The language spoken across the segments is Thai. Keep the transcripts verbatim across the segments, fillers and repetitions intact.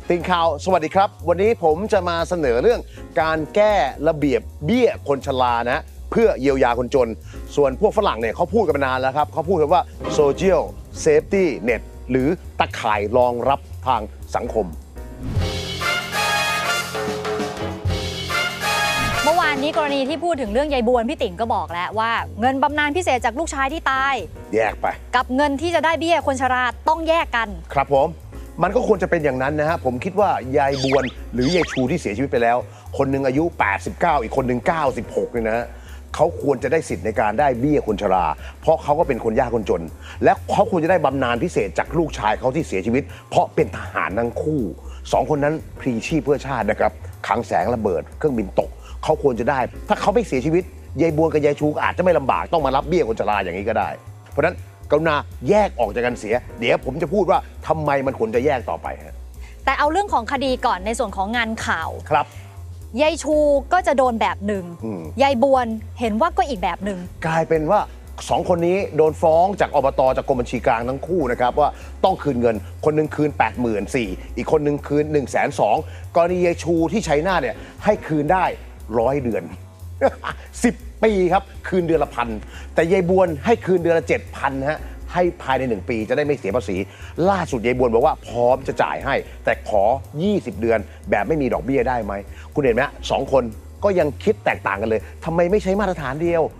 ติ่งข่าวสวัสดีครับวันนี้ผมจะมาเสนอเรื่องการแก้ระเบียบเบี้ยคนชรานะเพื่อเยียวยาคนจนส่วนพวกฝรั่งเนี่ยเขาพูดกันมานานแล้วครับเขาพูดกันว่า social safety net หรือตะข่ายรองรับทางสังคมเมื่อวานนี้กรณีที่พูดถึงเรื่องยายบวนพี่ติ๋งก็บอกแล้วว่าเงินบำนาญพิเศษจากลูกชายที่ตายแยกไปกับเงินที่จะได้เบี้ยคนชราต้องแยกกันครับผมมันก็ควรจะเป็นอย่างนั้นนะฮะผมคิดว่ายายบวนหรือยายชูที่เสียชีวิตไปแล้วคนหนึ่งอายุแปดสิบเก้าอีกคนหนึ่งเก้าสิบหกเนี่ยนะฮะเขาควรจะได้สิทธิ์ในการได้เบี้ยคนชราเพราะเขาก็เป็นคนยากคนจนและเขาควรจะได้บำนาญพิเศษจากลูกชายเขาที่เสียชีวิตเพราะเป็นทหารทั้งคู่สองคนนั้นพลีชีพเพื่อชาตินะครับขังแสงระเบิดเครื่องบินตกเขาควรจะได้ถ้าเขาไม่เสียชีวิตยายบวนกับยายชูอาจจะไม่ลำบากต้องมารับเบี้ยคนชราอย่างนี้ก็ได้เพราะฉะนั้นกรุณาแยกออกจากกันเสียเดี๋ยวผมจะพูดว่าทำไมมันควรจะแยกต่อไปฮะแต่เอาเรื่องของคดีก่อนในส่วนของงานข่าวครับยายชูก็จะโดนแบบหนึ่งยายบวนเห็นว่าก็อีกแบบหนึ่งกลายเป็นว่าสองคนนี้โดนฟ้องจากอบตจากกรมบัญชีกลางทั้งคู่นะครับว่าต้องคืนเงินคนหนึ่งคืน แปดหมื่นสี่พัน อีกคนหนึ่งคืน หนึ่งแสนสองหมื่น กรณียายชูที่ชัยนาทเนี่ยให้คืนได้ร้อยเดือน สิบ ปีครับคืนเดือนละพันแต่ยายบวนให้คืนเดือนละ เจ็ดพัน ฮะให้ภายในหนึ่งปีจะได้ไม่เสียภาษีล่าสุดยายบวนบอกว่าพร้อมจะจ่ายให้แต่ขอยี่สิบเดือนแบบไม่มีดอกเบี้ยได้ไหมคุณเห็นไหมสองคนก็ยังคิดแตกต่างกันเลยทำไมไม่ใช้มาตรฐานเดียว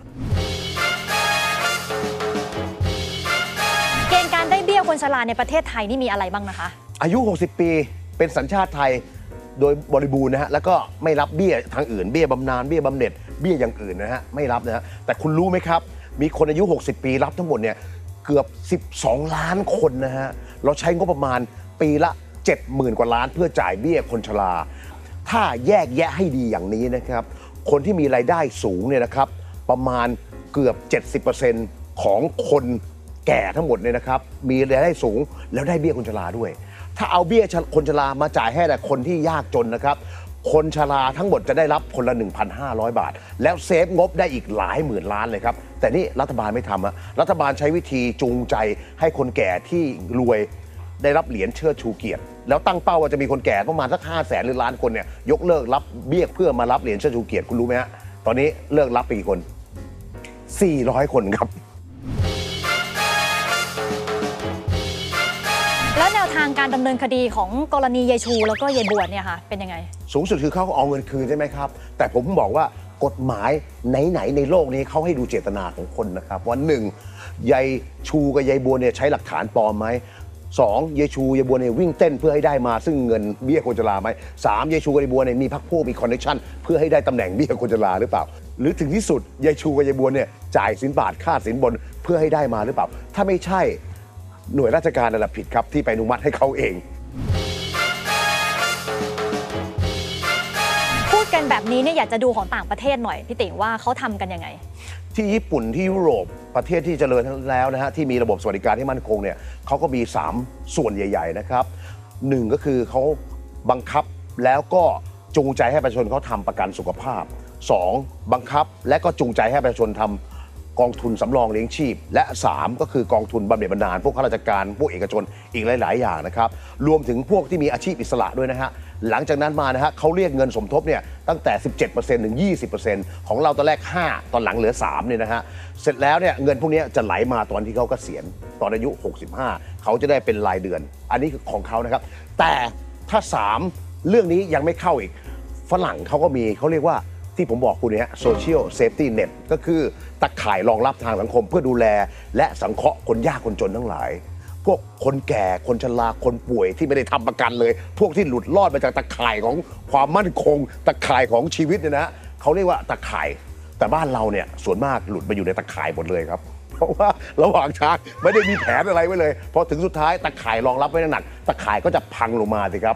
เกณฑ์การได้เบี้ยคนชราในประเทศไทยนี่มีอะไรบ้างนะคะอายุหกสิบปีเป็นสัญชาติไทยโดยบริบูรณ์นะฮะแล้วก็ไม่รับเบี้ยทางอื่นเบี้ยบำนาญเบี้ยบำเหน็จเบี้ยอย่างอื่นนะฮะไม่รับนะฮะแต่คุณรู้ไหมครับมีคนอายุหกสิบปีรับทั้งหมดเนี่ยเกือบสิบสองล้านคนนะฮะเราใช้งบประมาณปีละ เจ็ดหมื่น กว่าล้านเพื่อจ่ายเบี้ยคนชราถ้าแยกแยะให้ดีอย่างนี้นะครับคนที่มีรายได้สูงเนี่ยนะครับประมาณเกือบ เจ็ดสิบเปอร์เซ็นต์ ของคนแก่ทั้งหมดเนี่ยนะครับมีรายได้สูงแล้วได้เบี้ยคนชราด้วยถ้าเอาเบี้ยคนชรามาจ่ายให้แต่คนที่ยากจนนะครับคนชราทั้งหมดจะได้รับคนละ หนึ่งพันห้าร้อย บาทแล้วเซฟงบได้อีกหลายหมื่นล้านเลยครับแต่นี่รัฐบาลไม่ทำอะรัฐบาลใช้วิธีจูงใจให้คนแก่ที่รวยได้รับเหรียญเชิดชูเกียรติแล้วตั้งเป้าว่าจะมีคนแก่ประมาณสักห้าแสนหรือล้านคนเนี่ยยกเลิกรับเบี้ยเพื่อมารับเหรียญเชิดชูเกียรติคุณรู้ไหมฮะตอนนี้เลิกรับไปกี่คนสี่ร้อยคนครับแล้วแนวทางการดำเนินคดีของกรณียายชูแล้วก็ยายบวนเนี่ยค่ะเป็นยังไงสูงสุดคือเขาเอาเงินคืนใช่ไหมครับแต่ผมบอกว่ากฎหมายไหนๆในโลกนี้เขาให้ดูเจตนาของคนนะครับว่าหนึ่งยายชูกับยายบวนเนี่ยใช้หลักฐานปลอมไหมสองยายชูยายบวนเนี่ยวิ่งเต้นเพื่อให้ได้มาซึ่งเงินเบี้ยคนชราไหมสามยายชูกับยายบวนเนี่ยมีพรรคพวกมีคอนเนคชั่นเพื่อให้ได้ตำแหน่งเบี้ยคนชราหรือเปล่าหรือถึงที่สุดยายชูกับยายบวนเนี่ยจ่ายสินบาทค่าสินบนเพื่อให้ได้มาหรือเปล่าถ้าไม่ใช่หน่วยราชการนั่นแหละผิดครับที่ไปอนุมัติให้เขาเองพูดกันแบบนี้เนี่ยอยากจะดูของต่างประเทศหน่อยพี่ติ๋งว่าเขาทำกันยังไงที่ญี่ปุ่นที่ยุโรปประเทศที่เจริญแล้วนะฮะที่มีระบบสวัสดิการที่มั่นคงเนี่ยเขาก็มีสามส่วนใหญ่ๆนะครับหนึ่งก็คือเขาบังคับแล้วก็จูงใจให้ประชาชนเขาทำประกันสุขภาพสองบังคับและก็จูงใจให้ประชาชนทำกองทุนสำรองเลี้ยงชีพและสามก็คือกองทุนบำเหน็จบำนาญพวกข้าราชการพวกเอกชนอีกหลายๆอย่างนะครับรวมถึงพวกที่มีอาชีพอิสระด้วยนะฮะหลังจากนั้นมานะฮะเขาเรียกเงินสมทบเนี่ยตั้งแต่ สิบเจ็ดเปอร์เซ็นต์ ถึง ยี่สิบเปอร์เซ็นต์ ของเราตอนแรกห้าตอนหลังเหลือสามเนี่ยนะฮะเสร็จแล้วเนี่ยเงินพวกนี้จะไหลมาตอนที่เขาเกษียณตอนอายุหกสิบห้าเขาจะได้เป็นรายเดือนอันนี้คือของเขานะครับแต่ถ้าสามเรื่องนี้ยังไม่เข้าอีกฝรั่งเขาก็มีเขาเรียกว่าที่ผมบอกคุณเนี่ย social safety net ก็คือตะข่ายรองรับทางสังคมเพื่อดูแลและสังเคราะห์คนยากคนจนทั้งหลายพวกคนแก่คนชราคนป่วยที่ไม่ได้ทำประกันเลยพวกที่หลุดรอดมาจากตะข่ายของความมั่นคงตะข่ายของชีวิตเนี่ยนะเขาเรียกว่าตะข่ายแต่บ้านเราเนี่ยส่วนมากหลุดไปอยู่ในตะข่ายหมดเลยครับเพราะว่าระหว่างทางไม่ได้มีแผนอะไรไว้เลยพอถึงสุดท้ายตะข่ายรองรับไว้หนักตะข่ายก็จะพังลงมาสิครับ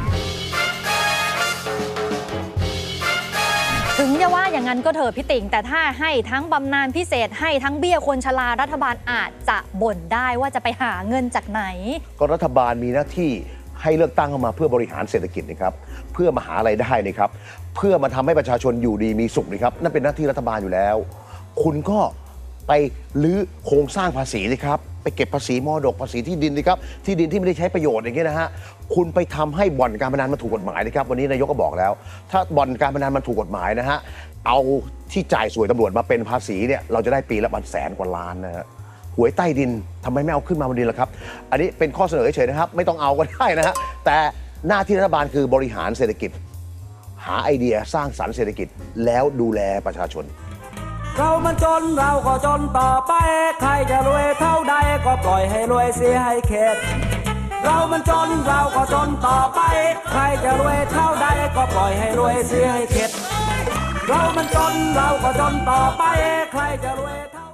ถึงจะว่าอย่างนั้นก็เถอะพี่ติ๋งแต่ถ้าให้ทั้งบำนาญพิเศษให้ทั้งเบี้ยคนชรารัฐบาลอาจจะบ่นได้ว่าจะไปหาเงินจากไหนก็รัฐบาลมีหน้าที่ให้เลือกตั้งเข้ามาเพื่อบริหารเศรษฐกิจนะครับเพื่อมาหาอะไรได้นะครับเพื่อมาทำให้ประชาชนอยู่ดีมีสุขนะครับนั่นเป็นหน้าที่รัฐบาลอยู่แล้วคุณก็ไปรื้อโครงสร้างภาษีสิครับไปเก็บภาษีมรดกภาษีที่ดินสิครับที่ดินที่ไม่ได้ใช้ประโยชน์อย่างเงี้ยนะฮะคุณไปทำให้บ่อนการพนันมันถูกกฎหมายนะครับวันนี้นายกก็บอกแล้ว ถ้าบ่อนการพนันมันถูกกฎหมายนะฮะเอาที่จ่ายสวยตำรวจมาเป็นภาษีเนี่ยเราจะได้ปีละประมาณแสนกว่าล้านนะฮะหวยใต้ดินทำไมไม่เอาขึ้นมาบนดินล่ะครับอันนี้เป็นข้อเสนอเฉยๆนะครับไม่ต้องเอาก็ได้นะฮะแต่หน้าที่รัฐบาลคือบริหารเศรษฐกิจหาไอเดียสร้างสรรค์เศรษฐกิจแล้วดูแลประชาชนเรามันจนเราก็จนต่อไปใครจะรวยเท่าใดก็ปล่อยให้รวยเสียให้เข็ดเรามันจนเราก็จนต่อไปใครจะรวยเท่าใดก็ปล่อยให้รวยเสียให้เข็ดเรามันจนเราก็จนต่อไปใครจะรวยเท่า